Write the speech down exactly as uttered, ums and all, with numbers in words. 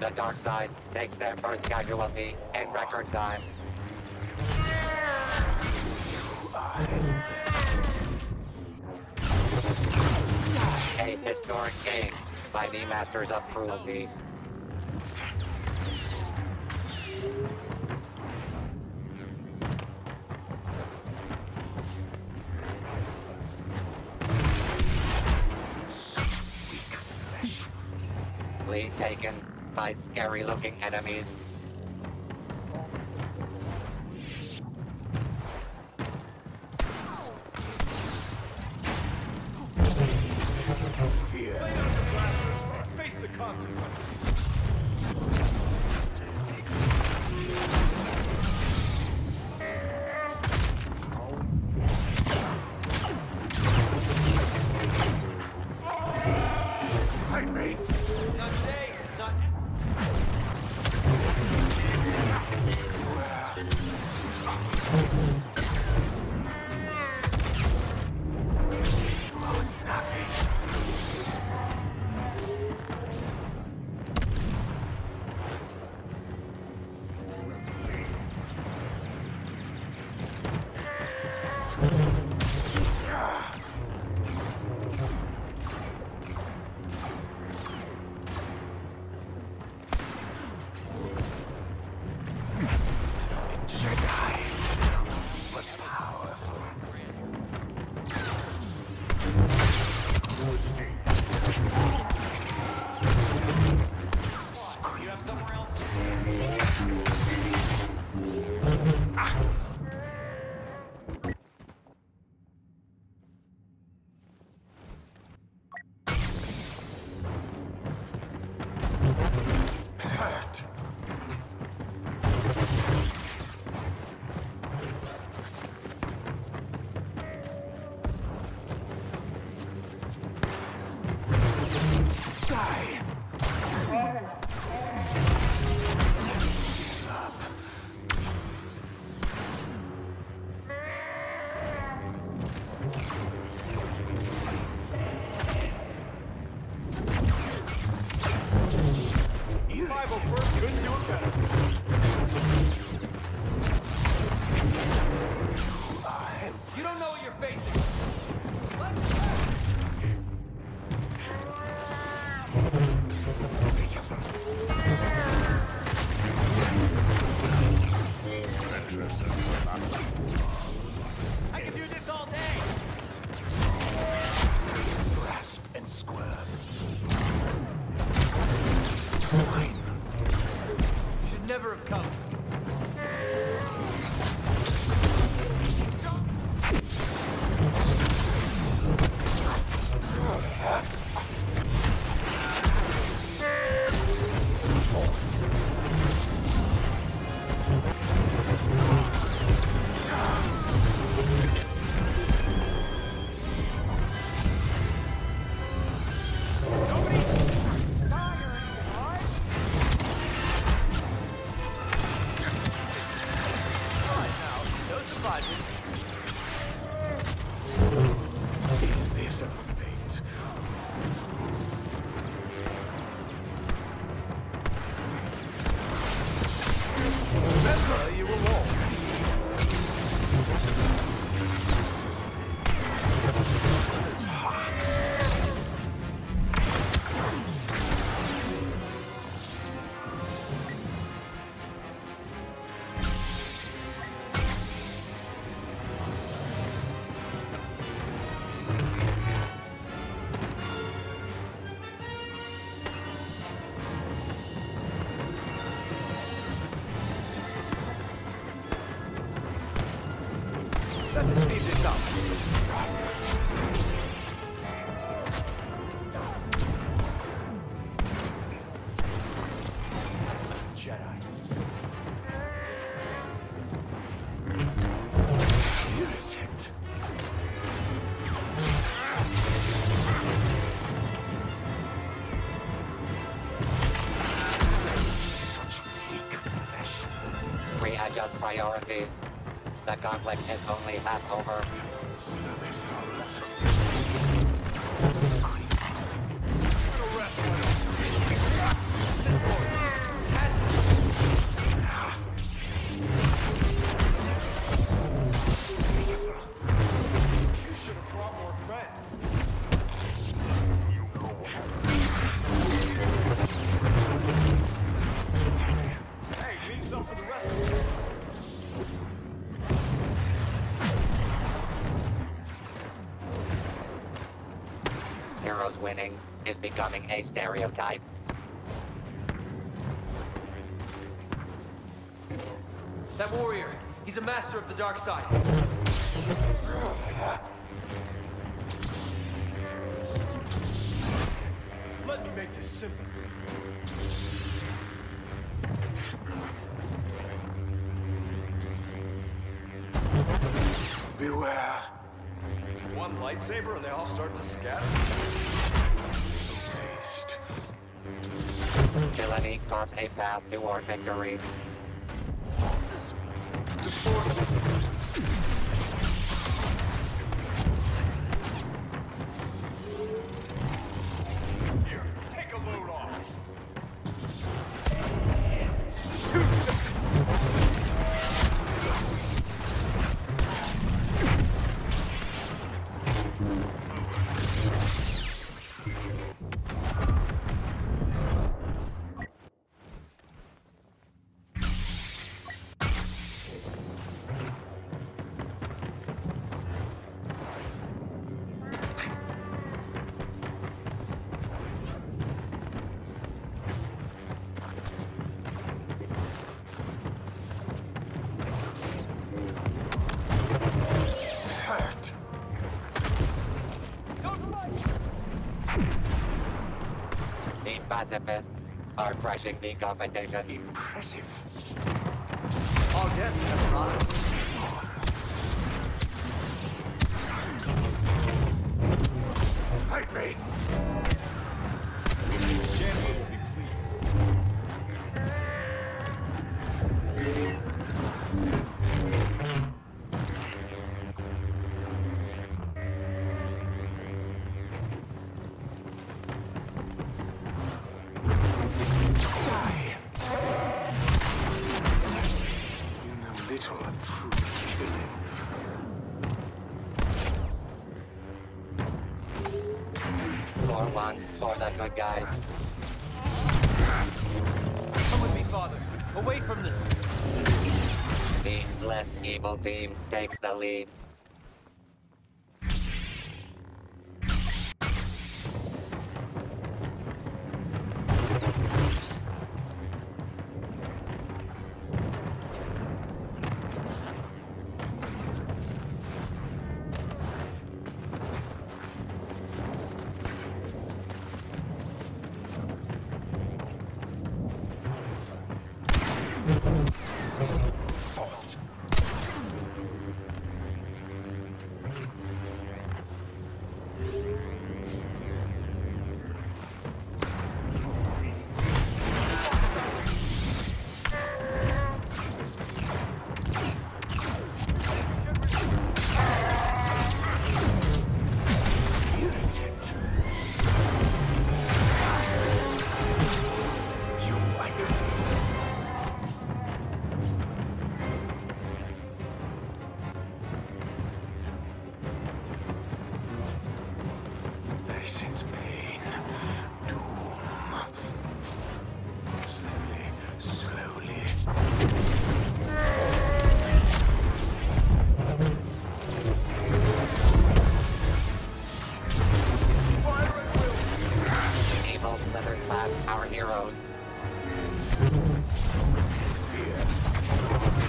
The dark side makes their first casualty in record time. A historic gain by the Masters of Cruelty. Lead taken by scary-looking enemies. Fear. Face the consequences. Fight me. Not today. Not. Nothing. Jedi, but powerful. You have somewhere else? Hurt. Die. Up. Rival first couldn't do it better. You don't know what you're facing. I can do this all day. Grasp and squirm. Mine. Should never have come. Is this a fate? Remember, you were wrong. Let's just speed this up. Jedi. Irritant. Such weak flesh. Readjust priorities. The conflict is only half over. Scream. Arrest. Sit for it. winning is becoming a stereotype. That warrior, he's a master of the dark side. Let me make this simple. Beware. One lightsaber and they all start to scatter? Waste. Villainy carves a path toward victory. Here, take a load off. Hurt. The pacifists are crushing the competition. Impressive. All guests have arrived. Fight me. Janeway will be pleased. Die. You know little of true killing. Score one for the good guys. Come with me, Father. Away from this. The less evil team takes the lead. Soft. Irritant. You identity. I sense pain, doom. Slowly, slowly. Evil slithers past our heroes. Fear.